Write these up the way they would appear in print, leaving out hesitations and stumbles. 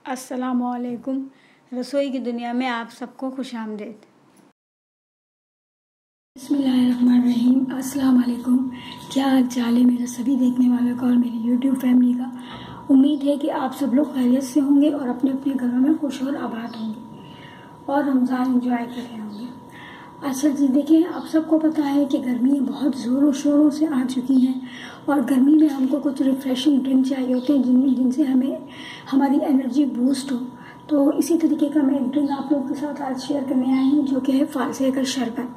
अस्सलामुअलैकुम। रसोई की दुनिया में आप सबको खुशामदीद। बिस्मिल्लाहिर्रहमानिर्रहीम। अस्सलाम वालेकुम। क्या हाल चाल है मेरे सभी देखने वालों का और मेरी यूट्यूब फैमिली का। उम्मीद है कि आप सब लोग खैरियत से होंगे और अपने अपने घरों में खुश और आबाद होंगे और रमज़ान एंजॉय कर रहे होंगे। अच्छा जी, देखिए, आप सबको पता है कि गर्मियाँ बहुत ज़ोरों शोरों से आ चुकी हैं और गर्मी में हमको कुछ रिफ़्रेशिंग ड्रिंक चाहिए होते हैं जिनसे हमें हमारी एनर्जी बूस्ट हो। तो इसी तरीके का मैं एक ड्रिंक आप लोगों के साथ आज शेयर करने आई हूँ, जो कि है फालसे का शरबत।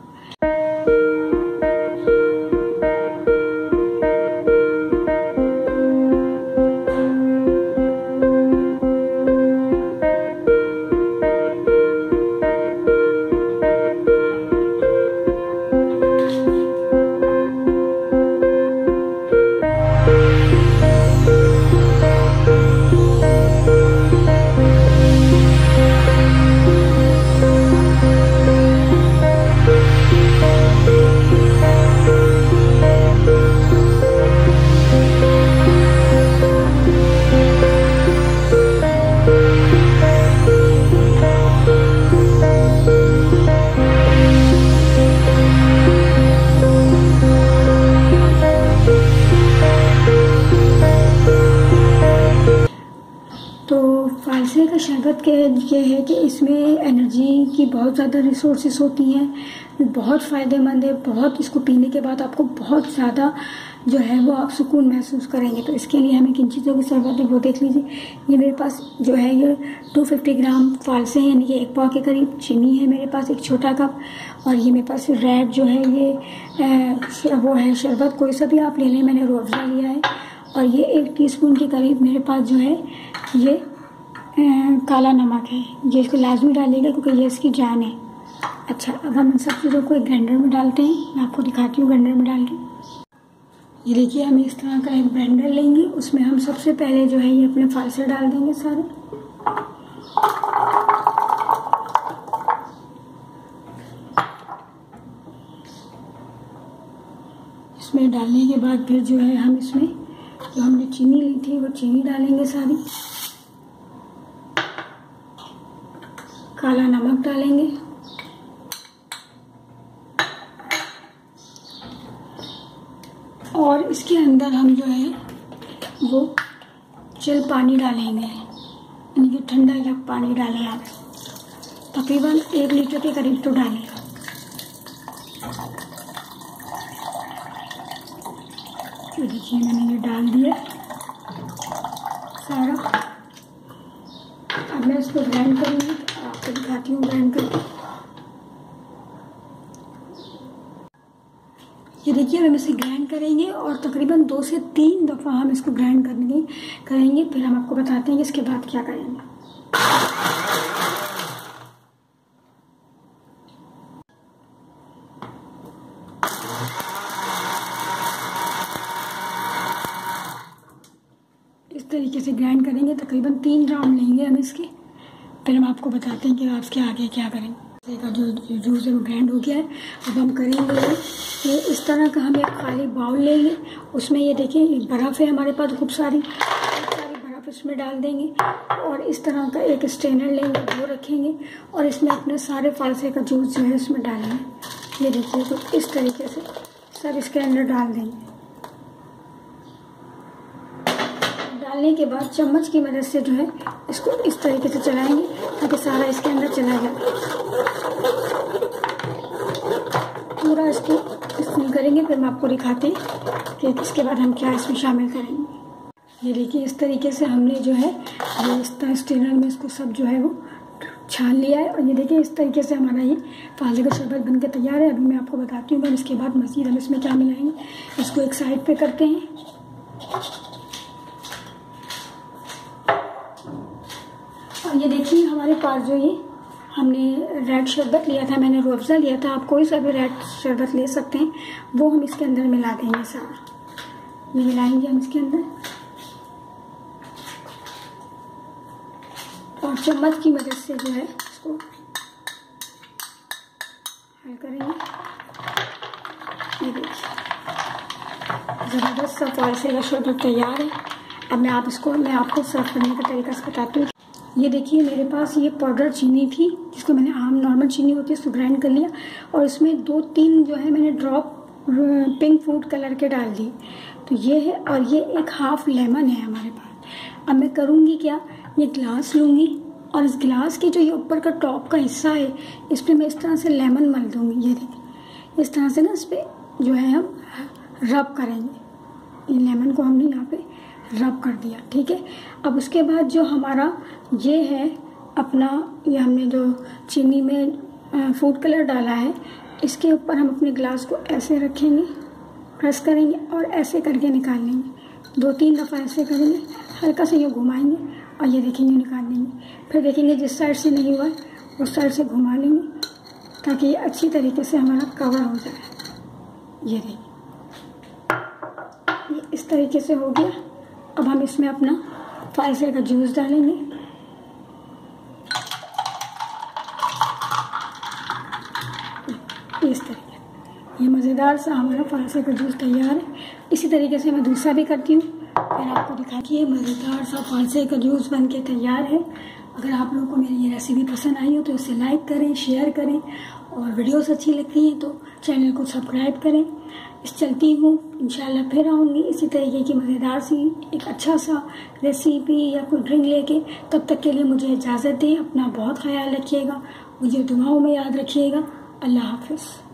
तो फालसे का शरबत के ये है कि इसमें एनर्जी की बहुत ज़्यादा रिसोर्सेस होती हैं, बहुत फ़ायदेमंद है। बहुत इसको पीने के बाद आपको बहुत ज़्यादा जो है वो आप सुकून महसूस करेंगे। तो इसके लिए हमें किन चीज़ों की ज़रूरत है वो देख लीजिए। ये मेरे पास जो है ये 250 ग्राम फालसे हैं, यानी कि 1 पाव के करीब। चीनी है मेरे पास 1 छोटा कप। और ये मेरे पास रेड जो है ये वो है शरबत, कोई सा भी आप ले लें। मैंने रूह अफ़ज़ा लिया है। और ये 1 टीस्पून के करीब मेरे पास जो है ये काला नमक है। ये इसको लाजमी डालिएगा क्योंकि ये इसकी जान है। अच्छा, अब हम इन सब चीज़ों को एक ग्राइंडर में डालते हैं। मैं आपको दिखाती हूँ ग्राइंडर में डाल के। ये देखिए, हम इस तरह का एक ग्राइंडर लेंगे। उसमें हम सबसे पहले जो है ये अपने फालसे डाल देंगे सारे। इसमें डालने के बाद फिर जो है हम इसमें जो हमने चीनी ली थी वो चीनी डालेंगे सारी। काला नमक डालेंगे। और इसके अंदर हम जो है वो चिल पानी डालेंगे, यानी कि ठंडा या पानी डालें आप। तकरीबन 1 लीटर के करीब तो डालें। तो देखिए, मैंने ये डाल दिया सारा। अब मैं इसको ग्राइंड करूँगी, आपको दिखाती हूँ ग्राइंड करके। ये देखिए, हम इसे ग्राइंड करेंगे और तकरीबन 2 से 3 दफ़ा हम इसको ग्राइंड करेंगे। फिर हम आपको बताते हैं कि इसके बाद क्या करेंगे। इस तरीके से ग्राइंड करेंगे, तकरीबन 3 राउंड लेंगे हम इसके। फिर हम आपको बताते हैं कि आप इसके आगे क्या करेंगे। का जो जूस है वो ग्राइंड हो गया है। अब हम करेंगे कि इस तरह का हम एक खाली बाउल लेंगे। उसमें ये देखिए बर्फ़ है हमारे पास, खूब सारी बर्फ़ इसमें डाल देंगे। और इस तरह का एक स्ट्रेनर लेंगे, वो रखेंगे और इसमें अपने सारे फालसे का जूस जो है इसमें डालेंगे। ये देखिए, तो इस तरीके से सब इसके अंदर डाल देंगे। डालने के बाद चम्मच की मदद से जो है इसको इस तरीके से चलाएंगे ताकि सारा इसके अंदर चला जाए। पूरा इसको स्टीम करेंगे। फिर मैं आपको दिखाते हैं कि इसके बाद हम क्या इसमें शामिल करेंगे। ये देखिए, इस तरीके से हमने जो है ये इस तरह स्ट्रेनर में इसको सब जो है वो छान लिया है। और ये देखिए, इस तरीके से हमारा ये फालसे का शरबत बनकर तैयार है। अभी मैं आपको बताती हूँ इसके बाद मज़ीद हम इसमें क्या मिलाएंगे। इसको एक साइड पे करते हैं। और ये देखिए, हमारे पास जो ये हमने रेड शरबत लिया था, मैंने रूह अफ़ज़ा लिया था, आप कोई सा भी रेड शरबत ले सकते हैं, वो हम इसके अंदर मिला देंगे सारा। ये मिलाएंगे हम इसके अंदर और चम्मच की मदद से जो है इसको हल करेंगे। ये देखिए, ज़बरदस्त सा फालसे का शरबत तैयार है। अब मैं आपको सर्व करने का तरीका बताती हूँ। ये देखिए मेरे पास ये पाउडर चीनी थी जिसको मैंने आम नॉर्मल चीनी होती है उसको ग्राइंड कर लिया और इसमें 2-3 जो है मैंने ड्रॉप पिंक फूड कलर के डाल दिए। तो ये है और ये एक हाफ लेमन है हमारे पास। अब मैं करूँगी क्या, ये ग्लास लूँगी और इस गिलास की जो ये ऊपर का टॉप का हिस्सा है इस पर मैं इस तरह से लेमन मल दूँगी। ये देखिए इस तरह से ना इस पर जो है हम रब करेंगे। ये लेमन को हमने यहाँ पे रब कर दिया, ठीक है। अब उसके बाद जो हमारा ये है अपना, ये हमने जो चीनी में फूड कलर डाला है इसके ऊपर हम अपने ग्लास को ऐसे रखेंगे, प्रेस करेंगे और ऐसे करके निकाल लेंगे। 2-3 दफ़ा ऐसे करेंगे, हल्का से ये घुमाएंगे और ये देखेंगे निकाल लेंगे। फिर देखेंगे जिस साइड से नहीं हुआ उस साइड से घुमा लेंगे ताकि ये अच्छी तरीके से हमारा कवर हो जाए। ये देखिए ये इस तरीके से हो गया। अब हम इसमें अपना फाइज़र का जूस डालेंगे। इस तरीके ये मज़ेदार सा हमारा फाइज़र का जूस तैयार है। इसी तरीके से मैं दूसरा भी करती हूँ, फिर आपको दिखा कि ये मज़ेदार सा फाइज़र का जूस बन के तैयार है। अगर आप लोगों को मेरी ये रेसिपी पसंद आई हो तो इसे लाइक करें, शेयर करें और वीडियोस अच्छी लगती हैं तो चैनल को सब्सक्राइब करें। इस चलती हूँ, इंशाल्लाह फिर आऊँगी इसी तरीके की मज़ेदार सी एक अच्छा सा रेसिपी या कोई ड्रिंक लेके। तब तक के लिए मुझे इजाज़त दें। अपना बहुत ख्याल रखिएगा, मुझे दुआओं में याद रखिएगा। अल्लाह हाफ़िज़।